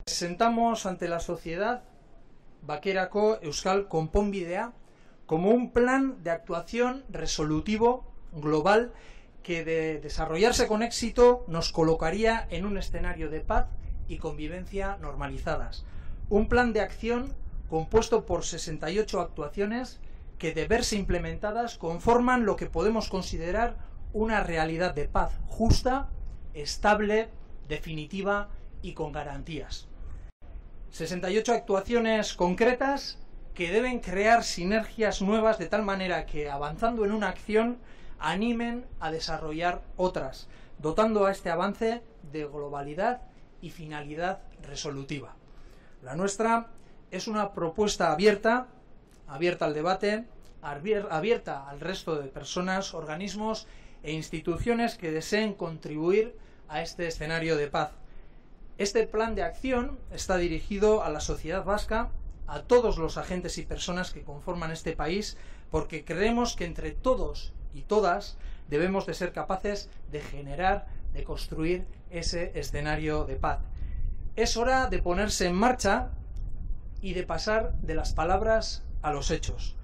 Presentamos ante la sociedad Bakerako Euskal Konponbidea como un plan de actuación resolutivo, global, que de desarrollarse con éxito nos colocaría en un escenario de paz y convivencia normalizadas. Un plan de acción compuesto por 68 actuaciones que, de verse implementadas, conforman lo que podemos considerar una realidad de paz justa, estable, definitiva y con garantías. 68 actuaciones concretas que deben crear sinergias nuevas de tal manera que, avanzando en una acción, animen a desarrollar otras, dotando a este avance de globalidad y finalidad resolutiva. La nuestra es una propuesta abierta al debate, abierta al resto de personas, organismos e instituciones que deseen contribuir a este escenario de paz. Este plan de acción está dirigido a la sociedad vasca, a todos los agentes y personas que conforman este país, porque creemos que entre todos y todas debemos de ser capaces de generar, de construir ese escenario de paz. Es hora de ponerse en marcha y de pasar de las palabras a los hechos.